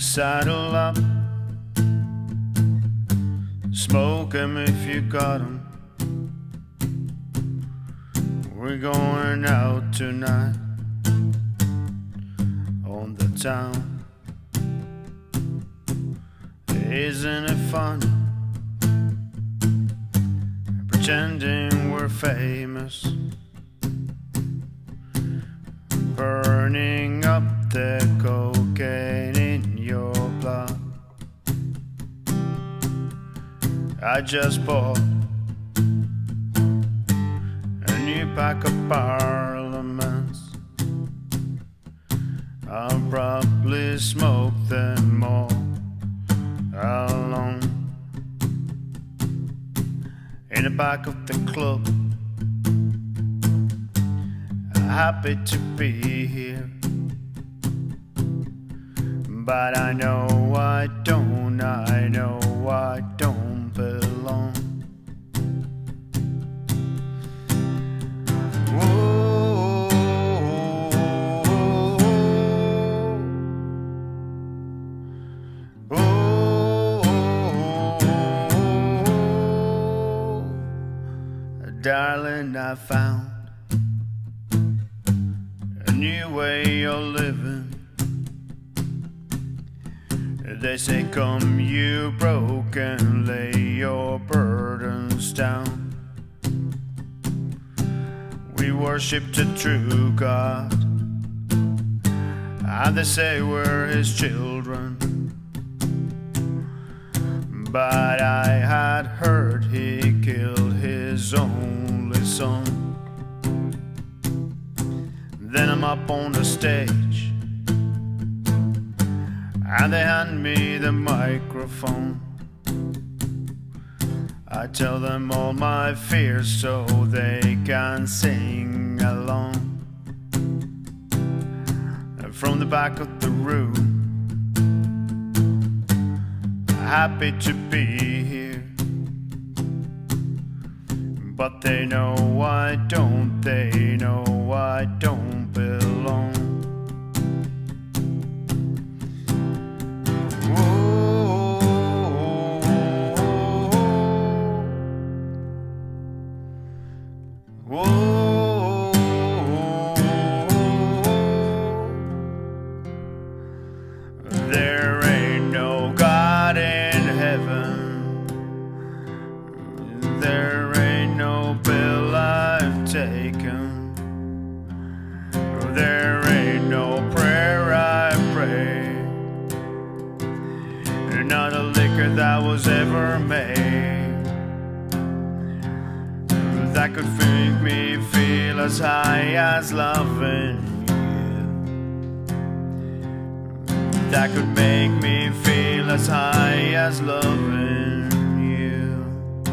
Saddle up, smoke 'em if you got 'em. We're going out tonight on the town. Isn't it fun pretending we're famous, burning up the cocaine in your blood? I just bought a new pack of parliaments. I'll probably smoke them all alone in the back of the club. Happy to be here, but I know I don't belong. Whoa, darling, I found a new way of living. They say, come you broken, lay your burdens down. We worship the true God, and they say we're His children. But I had heard He killed His only son. Then I'm up on the stage and they hand me the microphone. I tell them all my fears so they can sing along. And from the back of the room, happy to be here, but they know I don't belong. Whoa, there ain't no God in heaven. There ain't no bill I've taken. There ain't no prayer I pray. Not a liquor that was ever made that could make me feel as high as loving you. That could make me feel as high as loving you.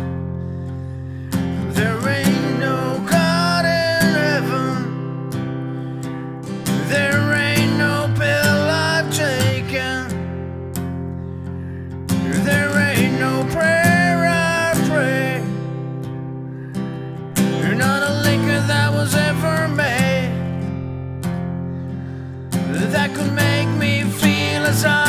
There ain't no God in heaven. There ain't no pill I've taken. There ain't no prayer I pray. Not a liquor that was ever made that could make me feel as I